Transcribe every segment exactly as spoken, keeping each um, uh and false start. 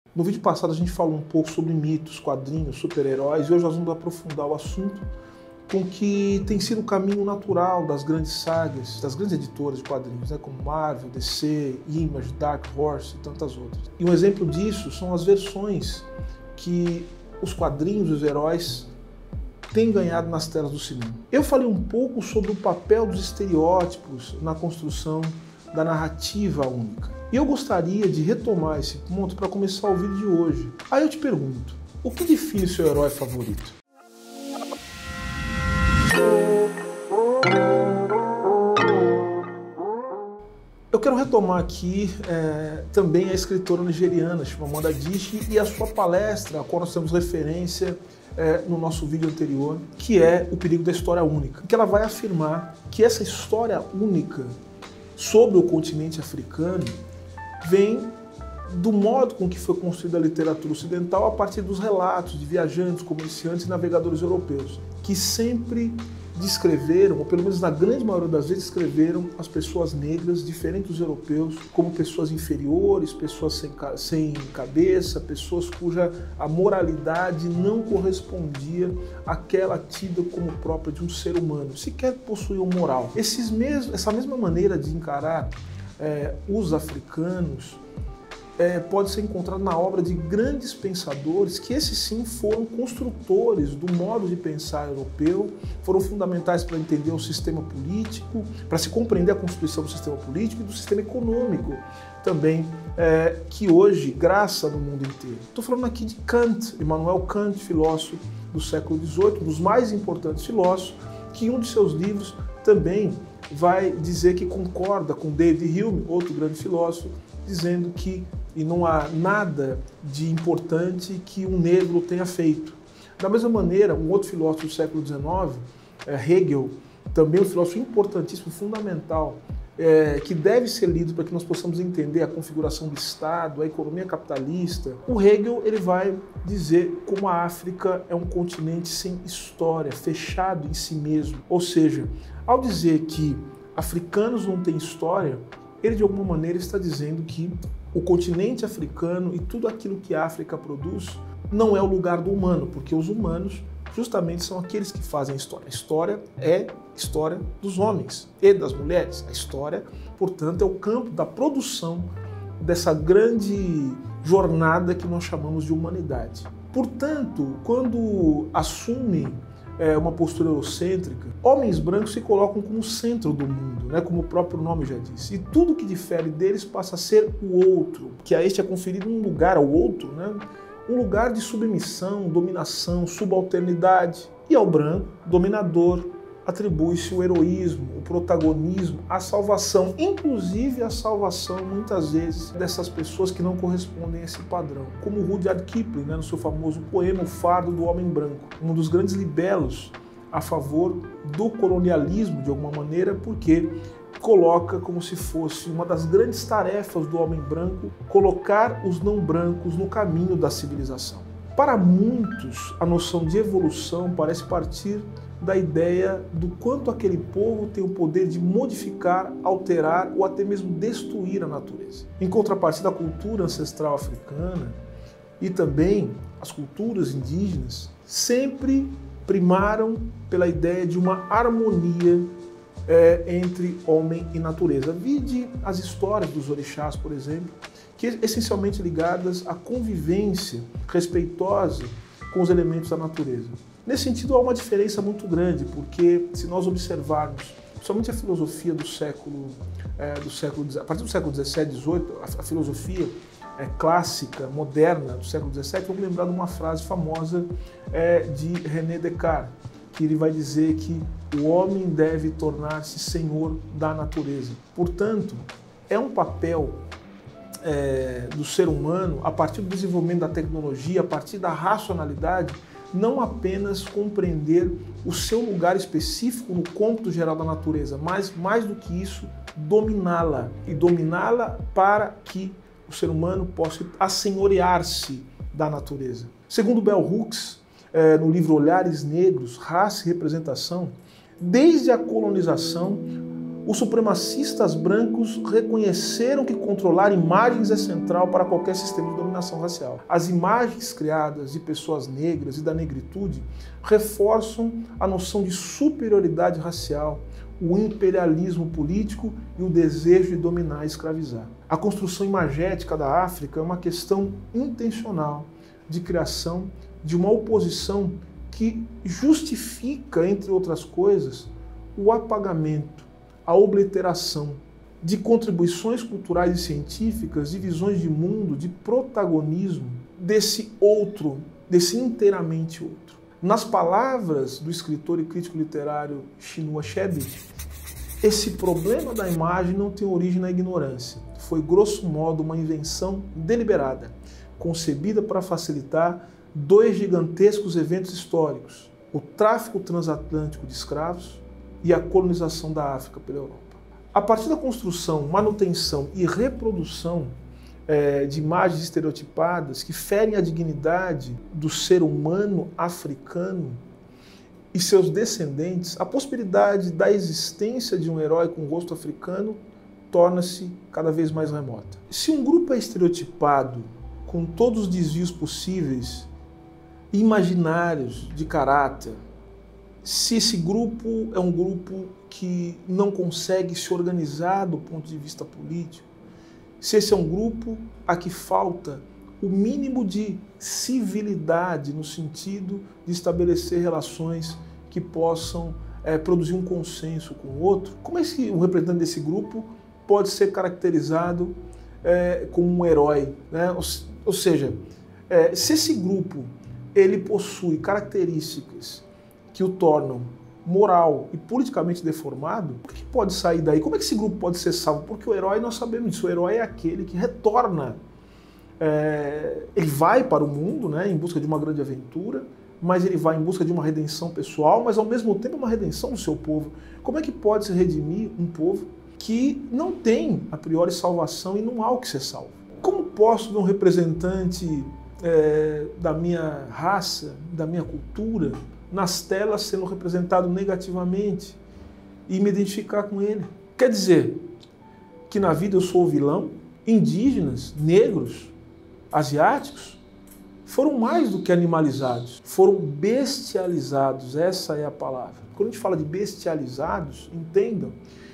No vídeo passado a gente falou um pouco sobre mitos, quadrinhos, super-heróis, e hoje nós vamos aprofundar o assunto com que tem sido o caminho natural das grandes sagas, das grandes editoras de quadrinhos, né, como Marvel, D C, Image, Dark Horse e tantas outras. E um exemplo disso são as versões que os quadrinhos e os heróis têm ganhado nas telas do cinema. Eu falei um pouco sobre o papel dos estereótipos na construção da narrativa única. E eu gostaria de retomar esse ponto para começar o vídeo de hoje. Aí eu te pergunto, o que define seu herói favorito? Eu quero retomar aqui é, também a escritora nigeriana Chimamanda Adichie e a sua palestra, a qual nós temos referência é, no nosso vídeo anterior, que é O Perigo da História Única, que ela vai afirmar que essa história única sobre o continente africano vem do modo com que foi construída a literatura ocidental a partir dos relatos de viajantes, comerciantes e navegadores europeus, que sempre descreveram, ou pelo menos na grande maioria das vezes, descreveram as pessoas negras, diferentes dos europeus, como pessoas inferiores, pessoas sem, sem cabeça, pessoas cuja a moralidade não correspondia àquela tida como própria de um ser humano, sequer possuíam moral. Esses mesmos, essa mesma maneira de encarar é, os africanos É, pode ser encontrado na obra de grandes pensadores que esses sim foram construtores do modo de pensar europeu, foram fundamentais para entender o sistema político, para se compreender a constituição do sistema político e do sistema econômico também, é, que hoje graça no mundo inteiro. Estou falando aqui de Kant, Immanuel Kant, filósofo do século dezoito, um dos mais importantes filósofos, que em um de seus livros também vai dizer que concorda com David Hume, outro grande filósofo, dizendo que e não há nada de importante que um negro tenha feito. Da mesma maneira, um outro filósofo do século dezenove, Hegel, também um filósofo importantíssimo, fundamental, é, que deve ser lido para que nós possamos entender a configuração do Estado, a economia capitalista. O Hegel ele vai dizer como a África é um continente sem história, fechado em si mesmo. Ou seja, ao dizer que africanos não têm história, ele de alguma maneira está dizendo que o continente africano e tudo aquilo que a África produz não é o lugar do humano, porque os humanos justamente são aqueles que fazem a história. A história é história dos homens e das mulheres. A história, portanto, é o campo da produção dessa grande jornada que nós chamamos de humanidade. Portanto, quando assume É uma postura eurocêntrica, homens brancos se colocam como centro do mundo, né, como o próprio nome já disse, e tudo que difere deles passa a ser o outro, que a este é conferido um lugar ao outro, né, um lugar de submissão, dominação, subalternidade, e ao branco, dominador, atribui-se o heroísmo, o protagonismo, a salvação, inclusive a salvação, muitas vezes, dessas pessoas que não correspondem a esse padrão. Como Rudyard Kipling, né, no seu famoso poema O Fardo do Homem Branco, um dos grandes libelos a favor do colonialismo, de alguma maneira, porque coloca como se fosse uma das grandes tarefas do homem branco colocar os não brancos no caminho da civilização. Para muitos, a noção de evolução parece partir da ideia do quanto aquele povo tem o poder de modificar, alterar ou até mesmo destruir a natureza. Em contrapartida, a cultura ancestral africana e também as culturas indígenas sempre primaram pela ideia de uma harmonia é, entre homem e natureza. Vide as histórias dos orixás, por exemplo, que essencialmente ligadas à convivência respeitosa com os elementos da natureza. Nesse sentido, há uma diferença muito grande, porque se nós observarmos somente a filosofia do século, é, do século a partir do século dezessete, dezoito, a, a filosofia é, clássica, moderna do século dezessete, vamos lembrar de uma frase famosa é, de René Descartes, que ele vai dizer que o homem deve tornar-se senhor da natureza. Portanto, é um papel é, do ser humano, a partir do desenvolvimento da tecnologia, a partir da racionalidade, não apenas compreender o seu lugar específico no cômputo geral da natureza, mas, mais do que isso, dominá-la. E dominá-la para que o ser humano possa assenhorear-se da natureza. Segundo Bell Hooks, no livro Olhares Negros, Raça e Representação, desde a colonização, Os supremacistas brancos reconheceram que controlar imagens é central para qualquer sistema de dominação racial. As imagens criadas de pessoas negras e da negritude reforçam a noção de superioridade racial, o imperialismo político e o desejo de dominar e escravizar. A construção imagética da África é uma questão intencional de criação de uma oposição que justifica, entre outras coisas, o apagamento, a obliteração de contribuições culturais e científicas, de visões de mundo, de protagonismo desse outro, desse inteiramente outro. Nas palavras do escritor e crítico literário Chinua Achebe, esse problema da imagem não tem origem na ignorância. Foi, grosso modo, uma invenção deliberada, concebida para facilitar dois gigantescos eventos históricos: o tráfico transatlântico de escravos e a colonização da África pela Europa. A partir da construção, manutenção e reprodução é, de imagens estereotipadas que ferem a dignidade do ser humano africano e seus descendentes, a possibilidade da existência de um herói com rosto africano torna-se cada vez mais remota. Se um grupo é estereotipado com todos os desvios possíveis, imaginários de caráter, se esse grupo é um grupo que não consegue se organizar do ponto de vista político, se esse é um grupo a que falta o mínimo de civilidade no sentido de estabelecer relações que possam é, produzir um consenso com o outro, como é que um representante desse grupo pode ser caracterizado é, como um herói, né? Ou, ou seja, é, se esse grupo ele possui características que o tornam moral e politicamente deformado, o que pode sair daí? Como é que esse grupo pode ser salvo? Porque o herói, nós sabemos disso, o herói é aquele que retorna, é, ele vai para o mundo, né, em busca de uma grande aventura, mas ele vai em busca de uma redenção pessoal, mas ao mesmo tempo uma redenção do seu povo. Como é que pode se redimir um povo que não tem, a priori, salvação e não há o que ser salvo? Como posso ver um representante é, da minha raça, da minha cultura, nas telas sendo representado negativamente e me identificar com ele? Quer dizer que na vida eu sou o vilão? Indígenas, negros, asiáticos foram mais do que animalizados, foram bestializados, essa é a palavra. Quando a gente fala de bestializados, entendam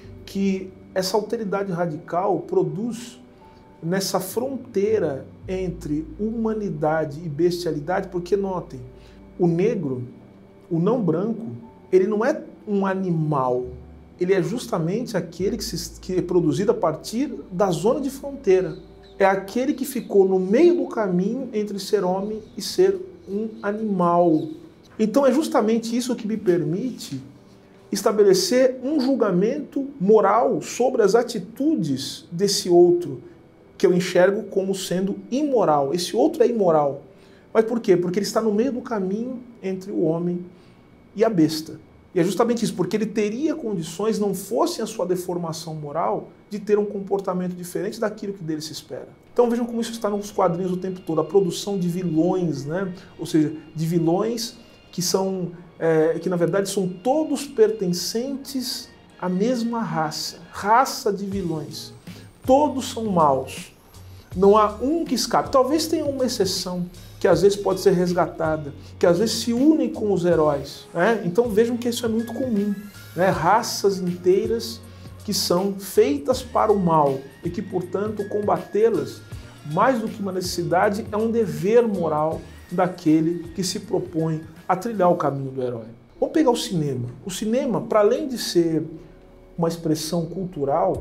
que essa alteridade radical produz nessa fronteira entre humanidade e bestialidade, porque notem, o negro, o não branco, ele não é um animal, ele é justamente aquele que, se, que é produzido a partir da zona de fronteira. É aquele que ficou no meio do caminho entre ser homem e ser um animal. Então é justamente isso que me permite estabelecer um julgamento moral sobre as atitudes desse outro, que eu enxergo como sendo imoral. Esse outro é imoral. Mas por quê? Porque ele está no meio do caminho entre o homem e a besta. E é justamente isso, porque ele teria condições, não fosse a sua deformação moral, de ter um comportamento diferente daquilo que dele se espera. Então vejam como isso está nos quadrinhos o tempo todo, a produção de vilões, né? Ou seja, de vilões que são, é, que na verdade são todos pertencentes à mesma raça, raça de vilões. Todos são maus, não há um que escape. Talvez tenha uma exceção, que às vezes pode ser resgatada, que às vezes se unem com os heróis, né? Então vejam que isso é muito comum, né? Raças inteiras que são feitas para o mal e que, portanto, combatê-las, mais do que uma necessidade, é um dever moral daquele que se propõe a trilhar o caminho do herói. Vamos pegar o cinema. O cinema, para além de ser uma expressão cultural,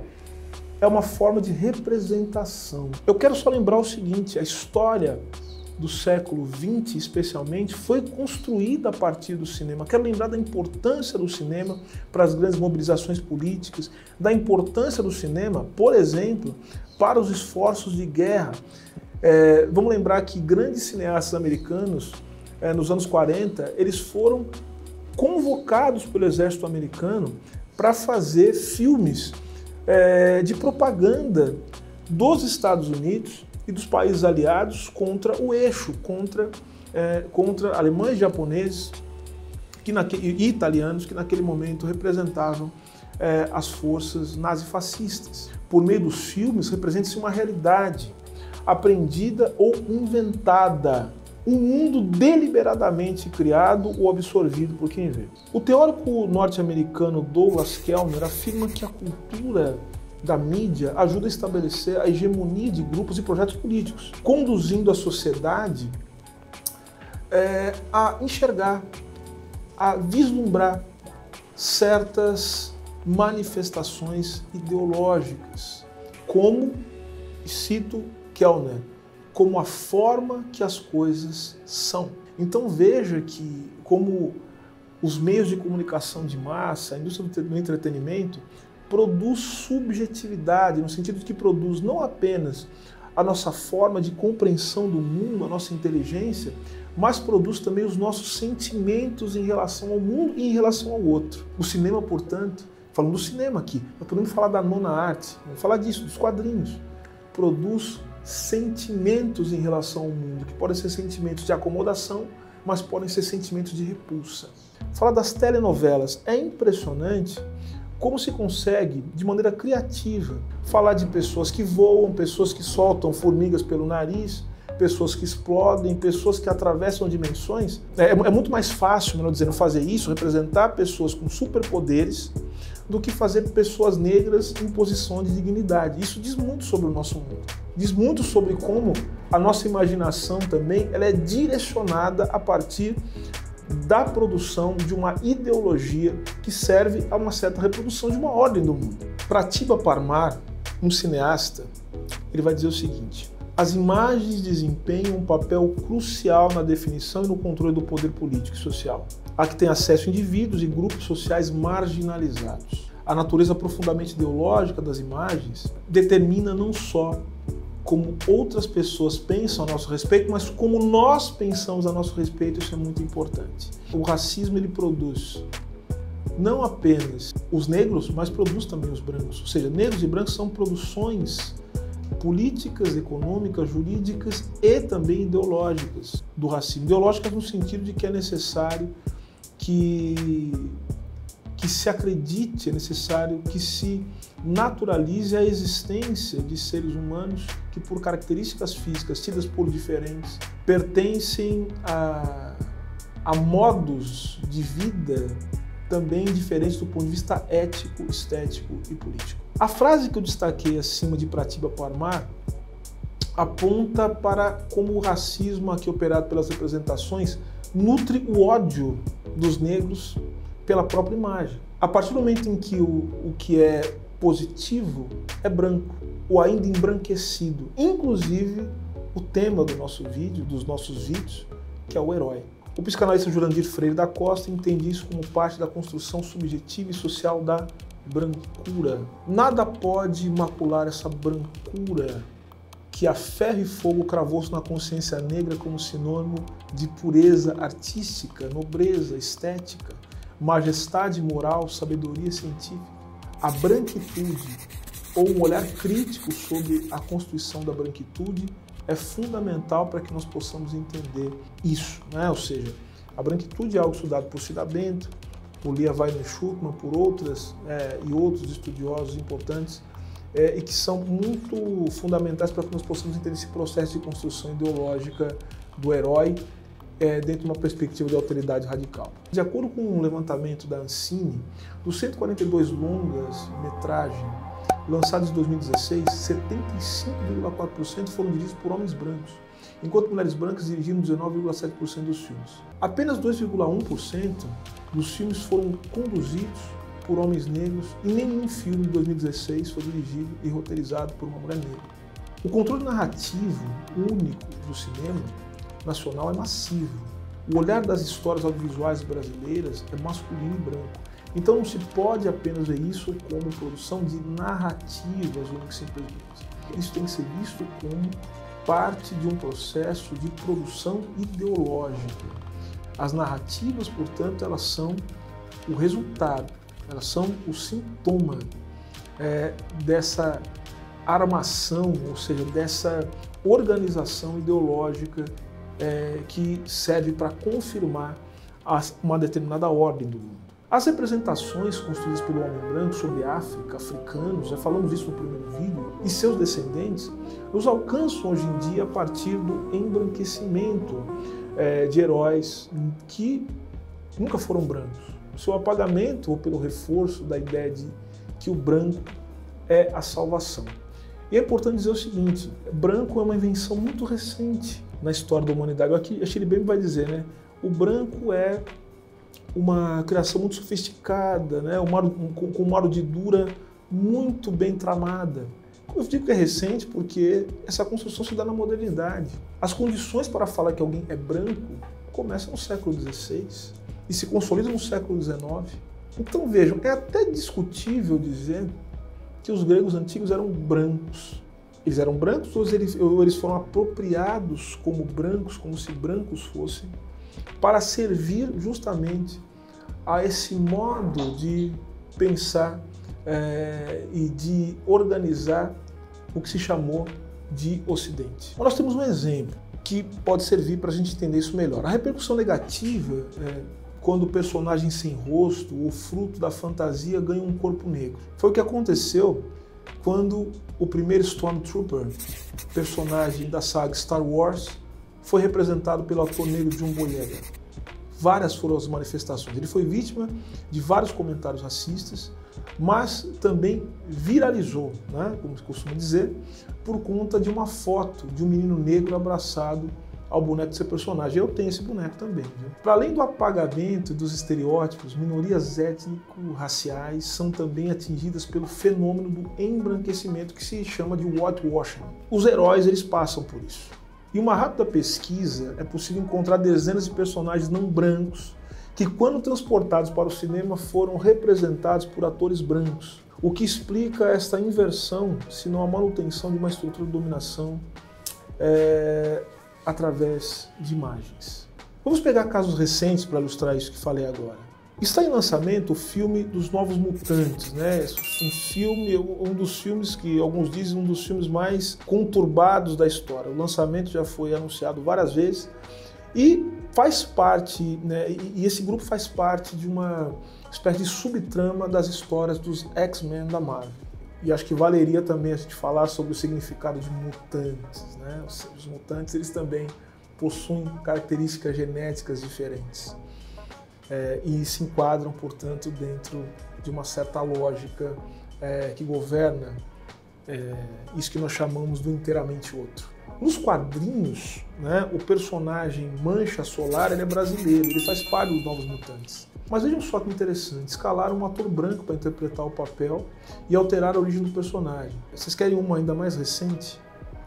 é uma forma de representação. Eu quero só lembrar o seguinte, a história do século vinte, especialmente, foi construída a partir do cinema. Quero lembrar da importância do cinema para as grandes mobilizações políticas, da importância do cinema, por exemplo, para os esforços de guerra. É, vamos lembrar que grandes cineastas americanos, é, nos anos quarenta, eles foram convocados pelo exército americano para fazer filmes é, de propaganda dos Estados Unidos e dos países aliados contra o eixo, contra, é, contra alemães e japoneses que naquele, e italianos que naquele momento representavam é, as forças nazifascistas. Por meio dos filmes, representa-se uma realidade aprendida ou inventada, um mundo deliberadamente criado ou absorvido por quem vê. O teórico norte-americano Douglas Kellner afirma que a cultura da mídia ajuda a estabelecer a hegemonia de grupos e projetos políticos, conduzindo a sociedade é, a enxergar, a vislumbrar certas manifestações ideológicas, como, cito Kellner, como a forma que as coisas são. Então veja que como os meios de comunicação de massa, a indústria do entretenimento, produz subjetividade, no sentido de que produz não apenas a nossa forma de compreensão do mundo, a nossa inteligência, mas produz também os nossos sentimentos em relação ao mundo e em relação ao outro. O cinema, portanto, falando do cinema aqui, nós podemos falar da nona arte, vamos falar disso, dos quadrinhos, produz sentimentos em relação ao mundo, que podem ser sentimentos de acomodação, mas podem ser sentimentos de repulsa. Falar das telenovelas é impressionante como se consegue, de maneira criativa, falar de pessoas que voam, pessoas que soltam formigas pelo nariz, pessoas que explodem, pessoas que atravessam dimensões. É, é muito mais fácil, melhor dizendo, fazer isso, representar pessoas com superpoderes, do que fazer pessoas negras em posição de dignidade. Isso diz muito sobre o nosso mundo. Diz muito sobre como a nossa imaginação também ela é direcionada a partir da produção de uma ideologia que serve a uma certa reprodução de uma ordem do mundo. Pratibha Parmar, um cineasta, ele vai dizer o seguinte: as imagens desempenham um papel crucial na definição e no controle do poder político e social, a que tem acesso indivíduos e grupos sociais marginalizados. A natureza profundamente ideológica das imagens determina não só como outras pessoas pensam a nosso respeito, mas como nós pensamos a nosso respeito. Isso é muito importante. O racismo ele produz não apenas os negros, mas produz também os brancos. Ou seja, negros e brancos são produções políticas, econômicas, jurídicas e também ideológicas do racismo. Ideológicas no sentido de que é necessário que, que se acredite, é necessário que se naturalize a existência de seres humanos que, por características físicas tidas por diferentes, pertencem a, a modos de vida também diferentes do ponto de vista ético, estético e político. A frase que eu destaquei acima de Pratibha Parmar aponta para como o racismo aqui operado pelas representações nutre o ódio dos negros pela própria imagem. A partir do momento em que o, o que é positivo é branco, ou ainda embranquecido. Inclusive, o tema do nosso vídeo, dos nossos vídeos, que é o herói. O psicanalista Jurandir Freire da Costa entende isso como parte da construção subjetiva e social da brancura. Nada pode macular essa brancura que a ferro e fogo cravou-se na consciência negra como sinônimo de pureza artística, nobreza estética, majestade moral, sabedoria científica. A branquitude, ou um olhar crítico sobre a constituição da branquitude, é fundamental para que nós possamos entender isso, né? Ou seja, a branquitude é algo estudado por Cida Bento, por Lia Weiner-Schuckmann, por outras é, e outros estudiosos importantes, é, e que são muito fundamentais para que nós possamos entender esse processo de construção ideológica do herói é, dentro de uma perspectiva de alteridade radical. De acordo com um levantamento da Ancine, dos cento e quarenta e dois longas-metragens lançados em dois mil e dezesseis, setenta e cinco vírgula quatro por cento foram dirigidos por homens brancos, enquanto mulheres brancas dirigiram dezenove vírgula sete por cento dos filmes. Apenas dois vírgula um por cento dos filmes foram conduzidos por homens negros e nenhum filme de dois mil e dezesseis foi dirigido e roteirizado por uma mulher negra. O controle narrativo único do cinema nacional é massivo. O olhar das histórias audiovisuais brasileiras é masculino e branco. Então não se pode apenas ver isso como produção de narrativas únicas e simplesmente. Isso tem que ser visto como parte de um processo de produção ideológica. As narrativas, portanto, elas são o resultado, elas são o sintoma é, dessa armação, ou seja, dessa organização ideológica é, que serve para confirmar uma determinada ordem do mundo. As representações construídas pelo homem branco sobre a África, africanos, já falamos isso no primeiro vídeo, e seus descendentes, nos alcançam hoje em dia a partir do embranquecimento é, de heróis que nunca foram brancos. O seu apagamento ou pelo reforço da ideia de que o branco é a salvação. E é importante dizer o seguinte, branco é uma invenção muito recente na história da humanidade. Aqui a Shirley Baby vai dizer, né? O branco é uma criação muito sofisticada, né? uma, com, com uma ardidura muito bem tramada. Eu digo que é recente porque essa construção se dá na modernidade. As condições para falar que alguém é branco começam no século dezesseis e se consolidam no século dezenove. Então vejam, é até discutível dizer que os gregos antigos eram brancos. Eles eram brancos ou eles, ou eles foram apropriados como brancos, como se brancos fossem, para servir justamente a esse modo de pensar é, e de organizar o que se chamou de Ocidente. Nós temos um exemplo que pode servir para a gente entender isso melhor. A repercussão negativa é quando o personagem sem rosto, ou fruto da fantasia, ganha um corpo negro. Foi o que aconteceu quando o primeiro Stormtrooper, personagem da saga Star Wars, foi representado pelo ator negro John Boyega. Várias foram as manifestações. Ele foi vítima de vários comentários racistas, mas também viralizou, né, como se costuma dizer, por conta de uma foto de um menino negro abraçado ao boneco de seu personagem. Eu tenho esse boneco também. Para além do apagamento dos estereótipos, minorias étnico-raciais são também atingidas pelo fenômeno do embranquecimento que se chama de whitewashing. Os heróis eles passam por isso. Em uma rápida pesquisa, é possível encontrar dezenas de personagens não brancos que, quando transportados para o cinema, foram representados por atores brancos, o que explica esta inversão, se não a manutenção de uma estrutura de dominação é, através de imagens. Vamos pegar casos recentes para ilustrar isso que falei agora. Está em lançamento o filme dos Novos Mutantes, né? Um filme, um dos filmes que alguns dizem um dos filmes mais conturbados da história. O lançamento já foi anunciado várias vezes e faz parte, né? E esse grupo faz parte de uma espécie de subtrama das histórias dos X-Men da Marvel. E acho que valeria também a gente falar sobre o significado de mutantes, né? Os, os mutantes eles também possuem características genéticas diferentes. É, e se enquadram, portanto, dentro de uma certa lógica é, que governa é, isso que nós chamamos do inteiramente outro. Nos quadrinhos, né, o personagem Mancha Solar ele é brasileiro, ele faz parte dos Novos Mutantes. Mas vejam só que interessante, escalaram um ator branco para interpretar o papel e alterar a origem do personagem. Vocês querem uma ainda mais recente?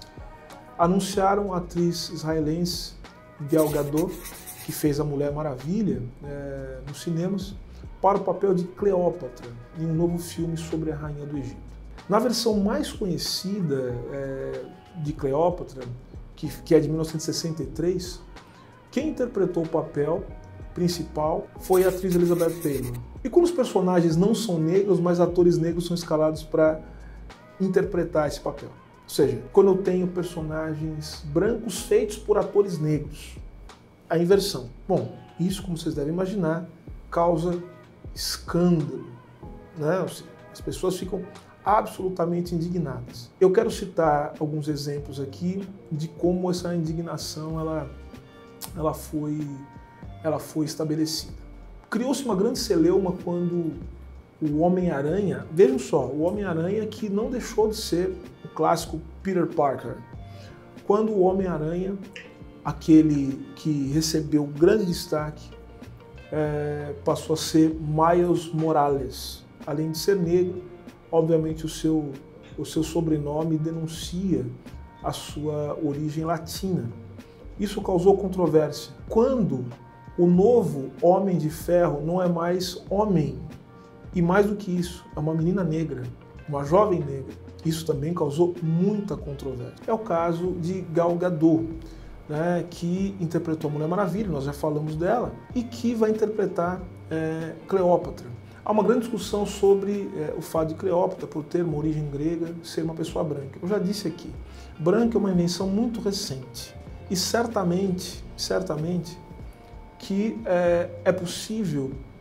Anunciaram a atriz israelense Gal Gadot, que fez a Mulher Maravilha é, nos cinemas, para o papel de Cleópatra, em um novo filme sobre a Rainha do Egito. Na versão mais conhecida é, de Cleópatra, que, que é de mil novecentos e sessenta e três, quem interpretou o papel principal foi a atriz Elizabeth Taylor. E como os personagens não são negros, mas atores negros são escalados para interpretar esse papel. Ou seja, quando eu tenho personagens brancos feitos por atores negros, a inversão. Bom, isso, como vocês devem imaginar, causa escândalo, né? As pessoas ficam absolutamente indignadas. Eu quero citar alguns exemplos aqui de como essa indignação ela, ela, foi, ela foi estabelecida. Criou-se uma grande celeuma quando o Homem-Aranha, vejam só, o Homem-Aranha que não deixou de ser o clássico Peter Parker. Quando o Homem-Aranha, aquele que recebeu grande destaque, é, passou a ser Miles Morales. Além de ser negro, obviamente o seu, o seu sobrenome denuncia a sua origem latina. Isso causou controvérsia. Quando o novo Homem de Ferro não é mais homem, e mais do que isso, é uma menina negra, uma jovem negra, isso também causou muita controvérsia. É o caso de Gal Gadot, né, que interpretou a Mulher Maravilha, nós já falamos dela, e que vai interpretar é, Cleópatra. Há uma grande discussão sobre é, o fato de Cleópatra, por ter uma origem grega, ser uma pessoa branca. Eu já disse aqui, branca é uma invenção muito recente, e certamente, certamente, que é, é possível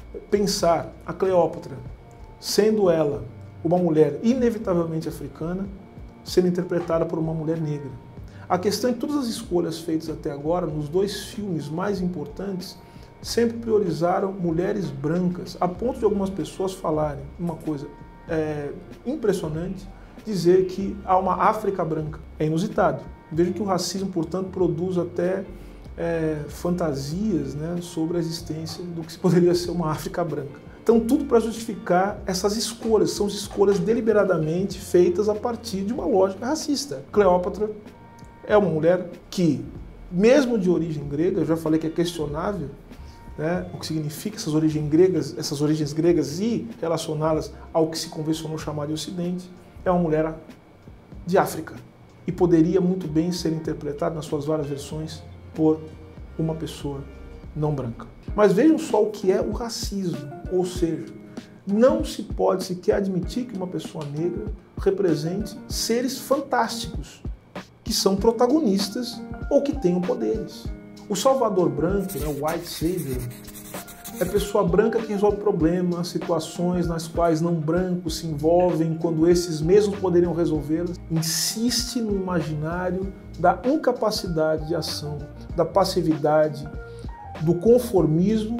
pensar a Cleópatra, sendo ela uma mulher inevitavelmente africana, sendo interpretada por uma mulher negra. A questão é que todas as escolhas feitas até agora, nos dois filmes mais importantes, sempre priorizaram mulheres brancas, a ponto de algumas pessoas falarem uma coisa é, impressionante, dizer que há uma África branca. É inusitado. Vejam que o racismo, portanto, produz até é, fantasias, né, sobre a existência do que poderia ser uma África branca. Então, tudo para justificar essas escolhas. São escolhas deliberadamente feitas a partir de uma lógica racista. Cleópatra é uma mulher que, mesmo de origem grega, eu já falei que é questionável, né, o que significa essas origens gregas, essas origens gregas e relacioná-las ao que se convencionou chamar de Ocidente, é uma mulher de África. E poderia muito bem ser interpretada nas suas várias versões por uma pessoa não branca. Mas vejam só o que é o racismo, ou seja, não se pode sequer admitir que uma pessoa negra represente seres fantásticos, que são protagonistas ou que tenham poderes. O salvador branco, né, o white savior, é pessoa branca que resolve problemas, situações nas quais não brancos se envolvem quando esses mesmos poderiam resolvê-las. Insiste no imaginário da incapacidade de ação, da passividade, do conformismo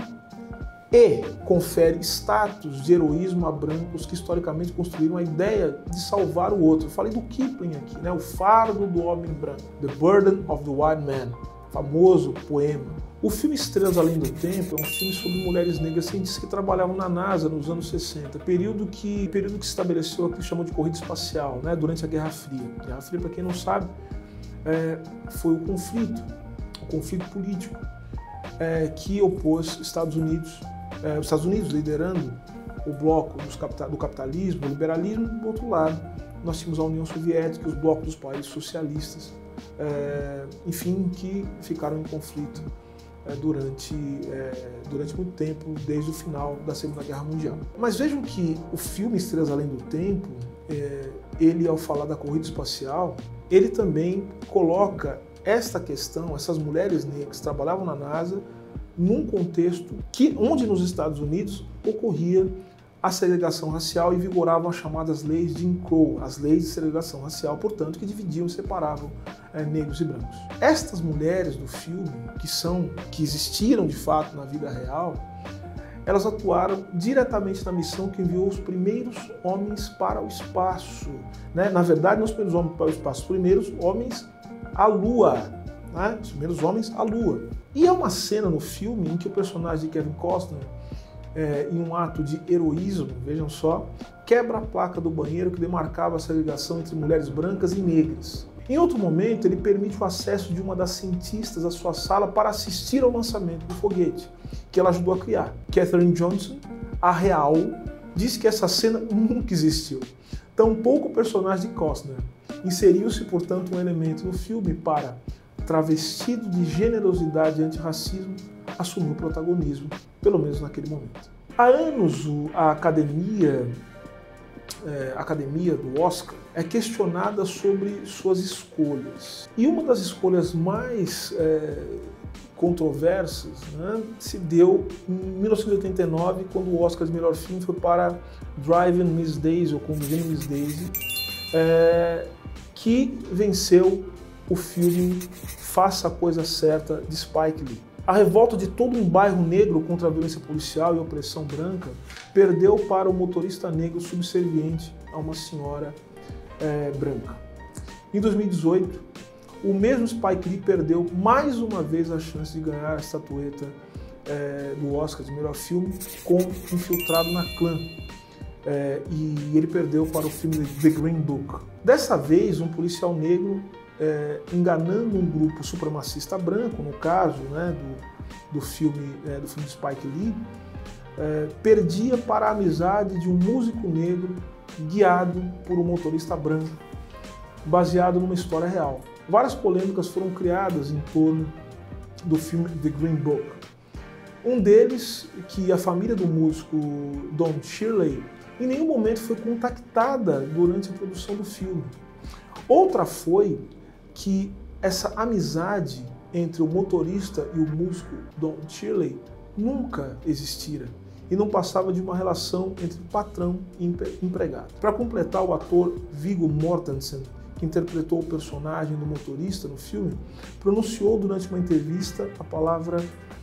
e confere status de heroísmo a brancos que historicamente construíram a ideia de salvar o outro. Eu falei do Kipling aqui, né? O fardo do homem branco, The Burden of the White Man, famoso poema. O filme Estrelas Além do Tempo é um filme sobre mulheres negras cientistas que trabalhavam na NASA nos anos sessenta, período que, período que se estabeleceu aqui, chamou de corrida espacial, né? Durante a Guerra Fria. A Guerra Fria, para quem não sabe, é, foi o conflito, o conflito político é, que opôs Estados Unidos, é, os Estados Unidos liderando o bloco dos capital, do capitalismo, do liberalismo, do outro lado nós tínhamos a União Soviética, os blocos dos países socialistas, é, enfim, que ficaram em conflito é, durante, é, durante muito tempo, desde o final da Segunda Guerra Mundial. Mas vejam que o filme Estrelas Além do Tempo, é, ele, ao falar da corrida espacial, ele também coloca esta questão, essas mulheres negras que trabalhavam na NASA, num contexto que, onde nos Estados Unidos ocorria a segregação racial e vigoravam as chamadas leis de Jim Crow, as leis de segregação racial, portanto, que dividiam e separavam é, negros e brancos. Estas mulheres do filme, que são, que existiram de fato na vida real, elas atuaram diretamente na missão que enviou os primeiros homens para o espaço. Né? Na verdade, não os primeiros homens para o espaço, os primeiros homens à Lua. Né? Os primeiros homens à Lua. E é uma cena no filme em que o personagem de Kevin Costner, É, em um ato de heroísmo, vejam só, quebra a placa do banheiro que demarcava a segregação entre mulheres brancas e negras. Em outro momento, ele permite o acesso de uma das cientistas à sua sala para assistir ao lançamento do foguete, que ela ajudou a criar. Katherine Johnson, a real, diz que essa cena nunca existiu. Tampouco o personagem de Costner. Inseriu-se, portanto, um elemento no filme para, travestido de generosidade e antirracismo, assumir o protagonismo, pelo menos naquele momento. Há anos a academia, é, a academia do Oscar é questionada sobre suas escolhas. E uma das escolhas mais é, controversas, né, se deu em mil novecentos e oitenta e nove, quando o Oscar de melhor filme foi para Driving Miss Daisy, ou Conduzindo Miss Daisy, é, que venceu o filme Faça a Coisa Certa, de Spike Lee. A revolta de todo um bairro negro contra a violência policial e a opressão branca perdeu para o motorista negro subserviente a uma senhora é, branca. Em dois mil e dezoito, o mesmo Spike Lee perdeu mais uma vez a chance de ganhar a estatueta é, do Oscar de melhor filme com Infiltrado na Clã. É, e ele perdeu para o filme The Green Book. Dessa vez, um policial negro É, enganando um grupo supremacista branco, no caso, né, do, do, filme, é, do filme de Spike Lee, é, perdia para a amizade de um músico negro guiado por um motorista branco, baseado numa história real. Várias polêmicas foram criadas em torno do filme The Green Book. Um deles, que a família do músico Don Shirley em nenhum momento foi contactada durante a produção do filme. Outra foi que essa amizade entre o motorista e o músico Don Shirley nunca existira. e não passava de uma relação entre patrão e empregado. Para completar, o ator Viggo Mortensen, que interpretou o personagem do motorista no filme, pronunciou durante uma entrevista a palavra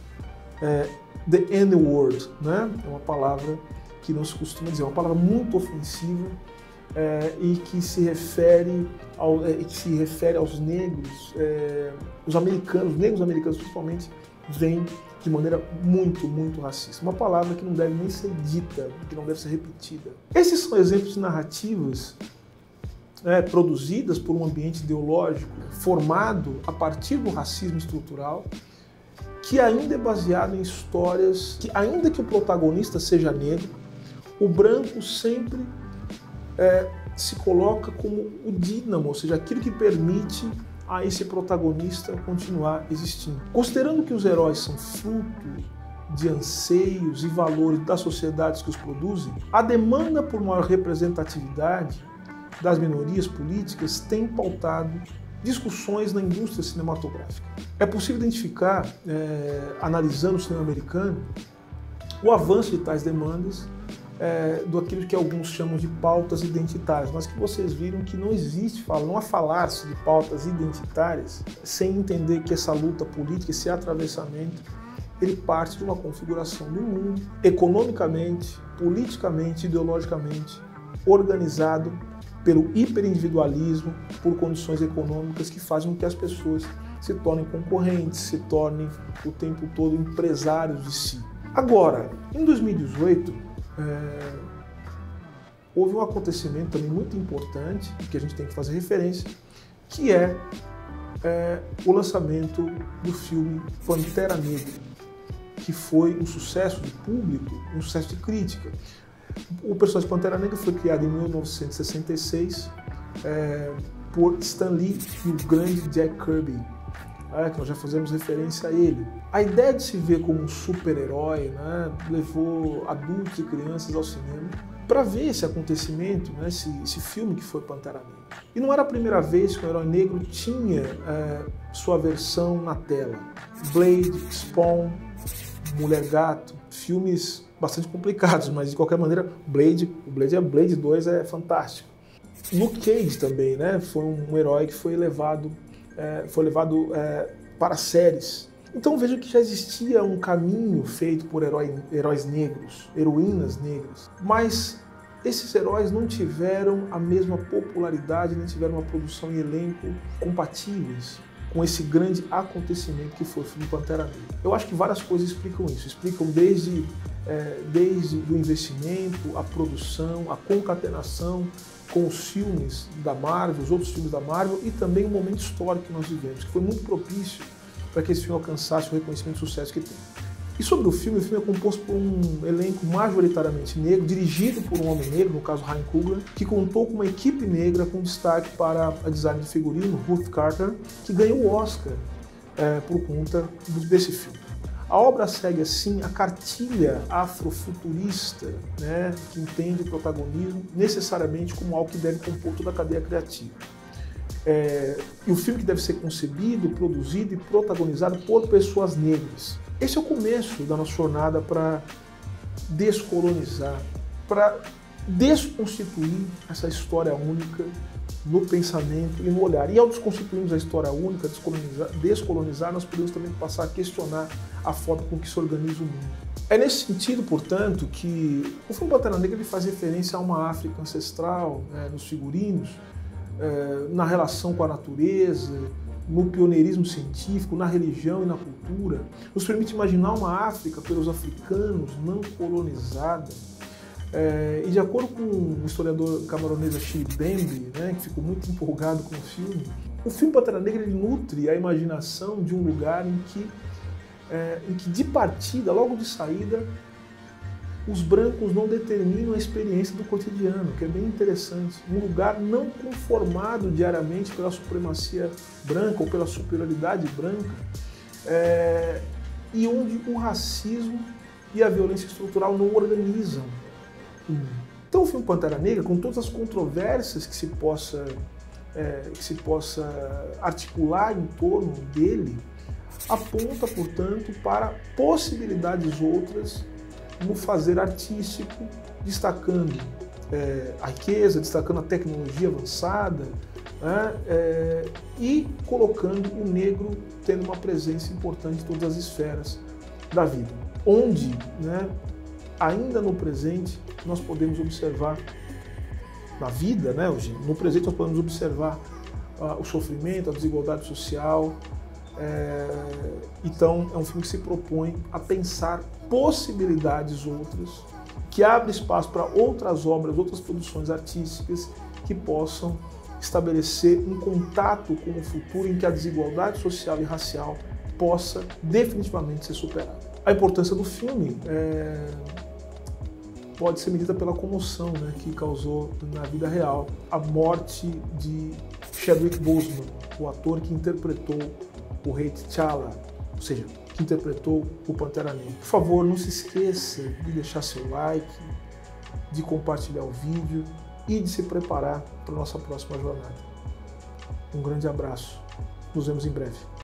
é, the N-word, né? É uma palavra que não se costuma dizer, é uma palavra muito ofensiva é, e que se refere, ao, é, que se refere aos negros, é, os americanos, os negros americanos principalmente, vêm de maneira muito, muito racista. Uma palavra que não deve nem ser dita, que não deve ser repetida. Esses são exemplos de narrativas é, produzidas por um ambiente ideológico formado a partir do racismo estrutural, que ainda é baseado em histórias que, ainda que o protagonista seja negro, o branco sempre é, se coloca como o dínamo, ou seja, aquilo que permite a esse protagonista continuar existindo. Considerando que os heróis são fruto de anseios e valores das sociedades que os produzem, a demanda por maior representatividade das minorias políticas tem pautado discussões na indústria cinematográfica. É possível identificar, é, analisando o cinema americano, o avanço de tais demandas, É, do aquilo que alguns chamam de pautas identitárias, mas que vocês viram que não existe, não há falar-se de pautas identitárias sem entender que essa luta política, esse atravessamento, ele parte de uma configuração do mundo, economicamente, politicamente, ideologicamente, organizado pelo hiperindividualismo, por condições econômicas que fazem com que as pessoas se tornem concorrentes, se tornem o tempo todo empresários de si. Agora, em dois mil e dezoito, É, houve um acontecimento também muito importante, que a gente tem que fazer referência, que é, é o lançamento do filme Pantera Negra, que foi um sucesso de público, um sucesso de crítica. O personagem Pantera Negra foi criado em mil novecentos e sessenta e seis é, por Stan Lee e o grande Jack Kirby. É, que nós já fazemos referência a ele. A ideia de se ver como um super-herói, né, levou adultos e crianças ao cinema para ver esse acontecimento, né, esse, esse filme que foi Pantera Negra. E não era a primeira vez que o herói negro tinha é, sua versão na tela. Blade, Spawn, Mulher Gato, filmes bastante complicados, mas de qualquer maneira, Blade, o Blade, é, Blade dois é fantástico. Luke Cage também, né, foi um herói que foi levado É, foi levado é, para séries. Então vejo que já existia um caminho feito por herói, heróis negros, heroínas negras, mas esses heróis não tiveram a mesma popularidade, nem tiveram uma produção e elenco compatíveis com esse grande acontecimento que foi o filme Pantera Negra. Eu acho que várias coisas explicam isso, explicam desde, é, desde o investimento, a produção, a concatenação com os filmes da Marvel, os outros filmes da Marvel e também o momento histórico que nós vivemos, que foi muito propício para que esse filme alcançasse o reconhecimento e o sucesso que tem. E sobre o filme, o filme é composto por um elenco majoritariamente negro, dirigido por um homem negro, no caso Ryan Coogler, que contou com uma equipe negra com destaque para a design de figurino, Ruth Carter, que ganhou o Oscar é, por conta desse filme. A obra segue, assim, a cartilha afrofuturista, né, que entende o protagonismo necessariamente como algo que deve compor toda a cadeia criativa. É, e o filme que deve ser concebido, produzido e protagonizado por pessoas negras. Esse é o começo da nossa jornada para descolonizar, para desconstituir essa história única no pensamento e no olhar. E ao desconstituirmos a história única, descolonizar, descolonizar, nós podemos também passar a questionar a forma com que se organiza o mundo. É nesse sentido, portanto, que o filme Pantera Negra ele faz referência a uma África ancestral, né, nos figurinos, é, na relação com a natureza, no pioneirismo científico, na religião e na cultura. Nos permite imaginar uma África pelos africanos não colonizada. É, e de acordo com o historiador camaronês Achille Mbembe, né, que ficou muito empolgado com o filme, o filme Pantera Negra ele nutre a imaginação de um lugar em que, é, em que de partida, logo de saída, os brancos não determinam a experiência do cotidiano, que é bem interessante. Um lugar não conformado diariamente pela supremacia branca ou pela superioridade branca, é, e onde o racismo e a violência estrutural não organizam. Então o filme Pantera Negra, com todas as controvérsias que se possa, é, que se possa articular em torno dele, aponta, portanto, para possibilidades outras no fazer artístico, destacando é, a riqueza, destacando a tecnologia avançada, né, é, e colocando o negro tendo uma presença importante em todas as esferas da vida. Onde, né, ainda no presente, nós podemos observar, na vida, né, hoje, no presente nós podemos observar uh, o sofrimento, a desigualdade social. É, então é um filme que se propõe a pensar possibilidades outras, que abre espaço para outras obras, outras produções artísticas que possam estabelecer um contato com o futuro em que a desigualdade social e racial possa definitivamente ser superada. A importância do filme é, pode ser medida pela comoção, né, que causou na vida real a morte de Chadwick Boseman, o ator que interpretou o rei T'Challa, ou seja, que interpretou o Pantera Negra. Por favor, não se esqueça de deixar seu like, de compartilhar o vídeo e de se preparar para a nossa próxima jornada. Um grande abraço. Nos vemos em breve.